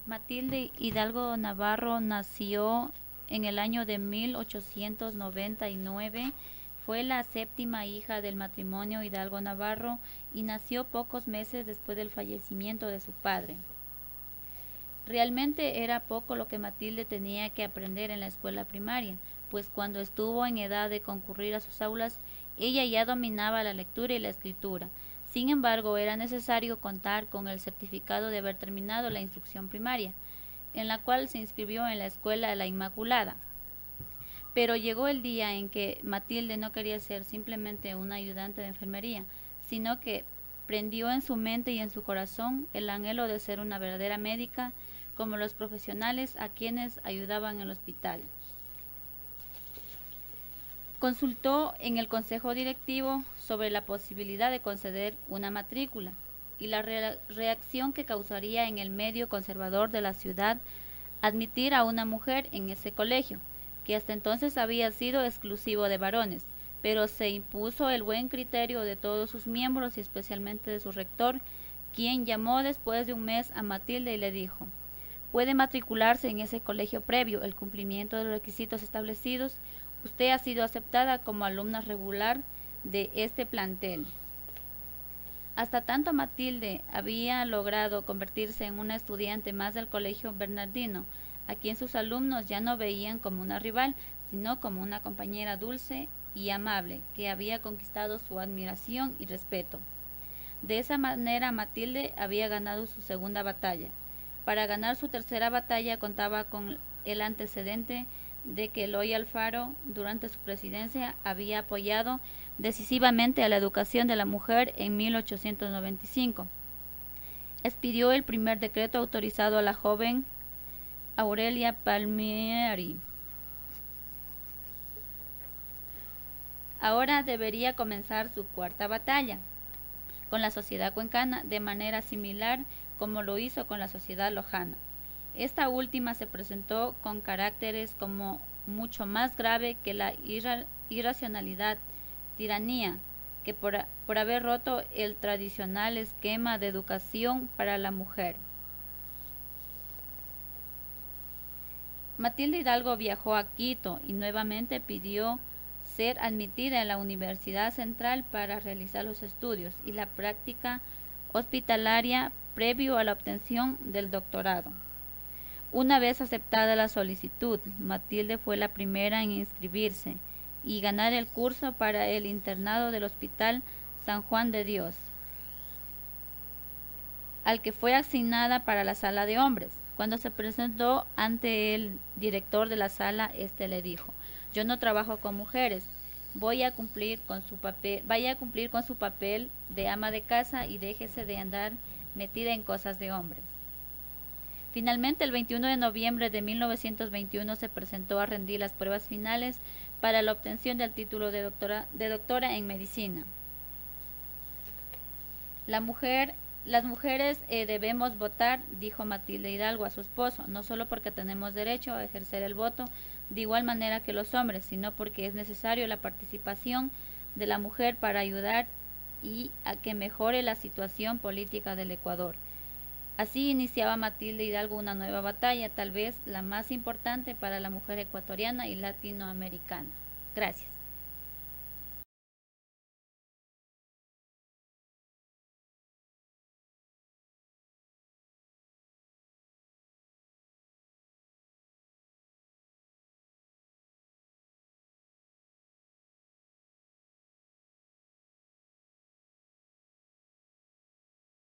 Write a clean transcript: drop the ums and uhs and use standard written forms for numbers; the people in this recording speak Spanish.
Matilde Hidalgo Navarro nació en el año de 1899. Fue la séptima hija del matrimonio Hidalgo Navarro y nació pocos meses después del fallecimiento de su padre. Realmente era poco lo que Matilde tenía que aprender en la escuela primaria, pues cuando estuvo en edad de concurrir a sus aulas, ella ya dominaba la lectura y la escritura. Sin embargo, era necesario contar con el certificado de haber terminado la instrucción primaria, en la cual se inscribió en la escuela La Inmaculada. Pero llegó el día en que Matilde no quería ser simplemente una ayudante de enfermería, sino que prendió en su mente y en su corazón el anhelo de ser una verdadera médica, como los profesionales a quienes ayudaban en el hospital. Consultó en el consejo directivo sobre la posibilidad de conceder una matrícula y la reacción que causaría en el medio conservador de la ciudad admitir a una mujer en ese colegio, que hasta entonces había sido exclusivo de varones, pero se impuso el buen criterio de todos sus miembros y especialmente de su rector, quien llamó después de un mes a Matilde y le dijo: puede matricularse en ese colegio previo el cumplimiento de los requisitos establecidos. Usted ha sido aceptada como alumna regular de este plantel. Hasta tanto Matilde había logrado convertirse en una estudiante más del colegio bernardino, a quien sus alumnos ya no veían como una rival, sino como una compañera dulce y amable, que había conquistado su admiración y respeto. De esa manera Matilde había ganado su segunda batalla. Para ganar su tercera batalla contaba con el antecedente de que Eloy Alfaro, durante su presidencia, había apoyado decisivamente a la educación de la mujer en 1895. Expidió el primer decreto autorizado a la joven Aurelia Palmieri. Ahora debería comenzar su cuarta batalla con la sociedad cuencana, de manera similar como lo hizo con la sociedad lojana. Esta última se presentó con caracteres como mucho más grave que la irracionalidad, tiranía, que por haber roto el tradicional esquema de educación para la mujer. Matilde Hidalgo viajó a Quito y nuevamente pidió ser admitida en la Universidad Central para realizar los estudios y la práctica hospitalaria previo a la obtención del doctorado. Una vez aceptada la solicitud, Matilde fue la primera en inscribirse y ganar el curso para el internado del Hospital San Juan de Dios, al que fue asignada para la sala de hombres. Cuando se presentó ante el director de la sala, este le dijo: yo no trabajo con mujeres, vaya a cumplir con su papel de ama de casa y déjese de andar metida en cosas de hombres. Finalmente, el 21 de noviembre de 1921 se presentó a rendir las pruebas finales para la obtención del título de doctora en medicina. Las mujeres debemos votar, dijo Matilde Hidalgo a su esposo, no solo porque tenemos derecho a ejercer el voto de igual manera que los hombres, sino porque es necesario la participación de la mujer para ayudar y a que mejore la situación política del Ecuador. Así iniciaba Matilde Hidalgo una nueva batalla, tal vez la más importante para la mujer ecuatoriana y latinoamericana. Gracias.